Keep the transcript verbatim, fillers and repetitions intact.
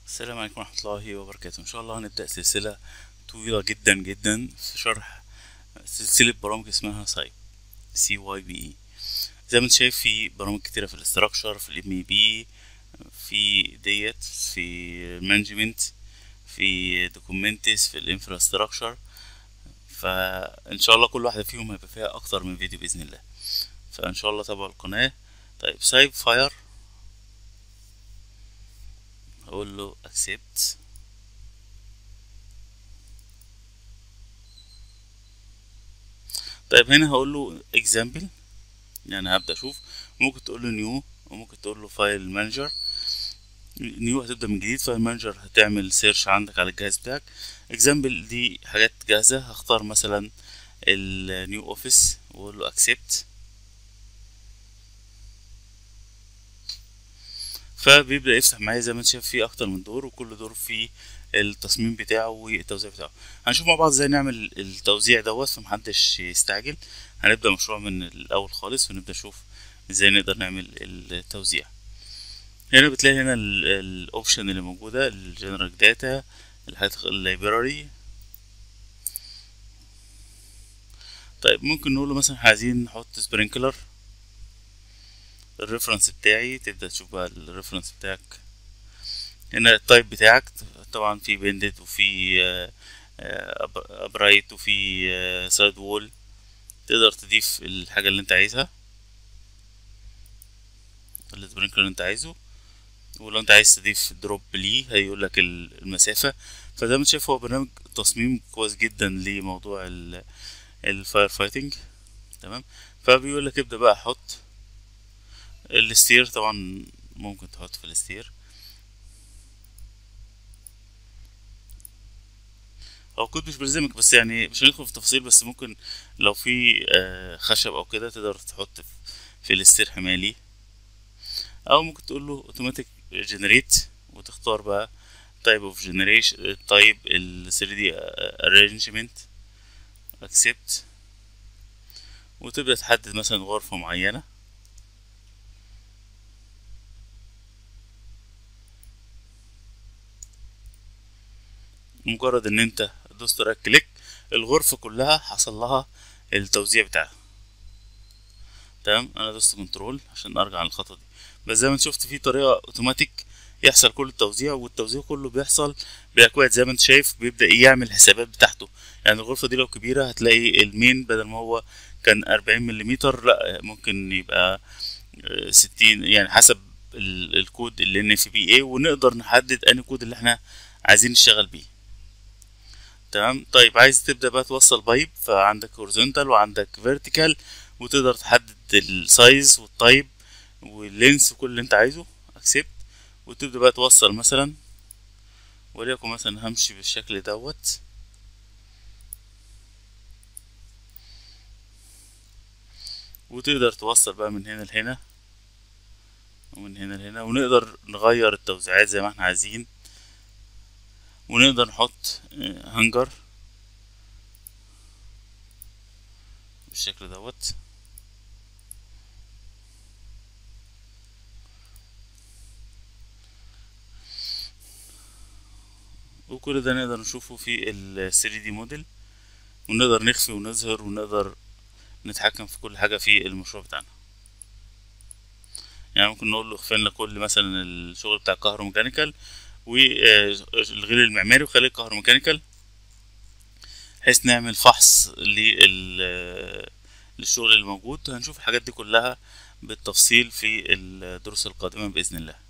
السلام عليكم ورحمة الله وبركاته. إن شاء الله هنبدأ سلسلة طويلة جدا جدا في شرح سلسلة برامج اسمها سايب سي واي بي اي. زي ما انت شايف في برامج كتيرة في الاستراكشر، في الام اي بي، في ديت في المانجمنت، في دوكومنتس، في الانفراستراكشر. فإن شاء الله كل واحدة فيهم هيبقى فيها أكتر من فيديو بإذن الله، فإن شاء الله تابعوا القناة. طيب سايب فاير، هقول له accept. طيب هنا هقول له example، يعني هبدأ أشوف. ممكن تقول له نيو، وممكن تقول له فايل مانجر. نيو هتبدأ من جديد، فايل مانجر هتعمل سيرش عندك على الجهاز بتاعك. example دي حاجات جاهزة. هختار مثلا النيو اوفيس واقول له accept، فبيبدأ يفتح معايا. زي ما انت شايف فيه أكتر من دور، وكل دور فيه التصميم بتاعه والتوزيع بتاعه. هنشوف مع بعض ازاي نعمل التوزيع دوت، فمحدش يستعجل. هنبدأ مشروع من الأول خالص ونبدأ نشوف ازاي نقدر نعمل التوزيع. هنا بتلاقي هنا الاوبشن اللي موجودة، الجنرال داتا، الحاجات اللايبراري. طيب ممكن نقول له مثلا عايزين نحط سبرينكلر. الريفرنس بتاعي، تبدأ تشوف بقى الريفرنس بتاعك. هنا التايب بتاعك، طبعا في بندد وفي ابرايت وفي سايد وول. تقدر تضيف الحاجة اللي انت عايزها، السبرينكلر اللي انت عايزه. ولو انت عايز تضيف دروب ليه هيقولك المسافة. فزي ما انت شايف هو برنامج تصميم كويس جدا لموضوع الفاير فايتنج. تمام، فبيقولك ابدأ بقى حط الستير. طبعا ممكن تحط في الستير، هو كود مش بيلزمك، بس يعني مش هندخل في تفاصيل. بس ممكن لو في خشب او كده تقدر تحط في الستير حمالي، او ممكن تقول له اوتوماتيك جنريت وتختار بقى تايب اوف جنريشن، تايب ال ثري دي ارينجمنت، اكسبت، وتبدأ تحدد مثلا غرفة معينة. مجرد ان انت دوست رايت كليك، الغرفة كلها حصل لها التوزيع بتاعها. تمام، انا دوست كنترول عشان ارجع للخطوة دي. بس زي ما انت شفت في طريقة اوتوماتيك يحصل كل التوزيع، والتوزيع كله بيحصل باكواد. زي ما انت شايف بيبدأ يعمل الحسابات بتاعته. يعني الغرفة دي لو كبيرة هتلاقي المين بدل ما هو كان أربعين مليمتر، لا ممكن يبقى ستين، يعني حسب الكود اللي ان في بي اي، ونقدر نحدد انهي كود اللي احنا عايزين نشتغل بيه. تمام. طيب عايز تبدأ بقى توصل بايب، فعندك هوريزونتال وعندك فيرتيكال، وتقدر تحدد السايز والتايب واللينس وكل اللي انت عايزه. اكسبت، وتبدأ بقى توصل مثلا، وليكن مثلا همشي بالشكل دوت. وتقدر توصل بقى من هنا لهنا ومن هنا لهنا، ونقدر نغير التوزيعات زي ما احنا عايزين. ونقدر نحط هنجر بالشكل دوت. وكل ده نقدر نشوفه في ال ثري دي موديل، ونقدر نخفي ونظهر، ونقدر نتحكم في كل حاجة في المشروع بتاعنا. يعني ممكن نقول له اخفي لنا كل مثلا الشغل بتاع الكهروميكانيكال، والغير المعماري، وخلي الكهروميكانيكال، بحيث نعمل فحص للشغل الموجود. هنشوف الحاجات دي كلها بالتفصيل في الدروس القادمة بإذن الله.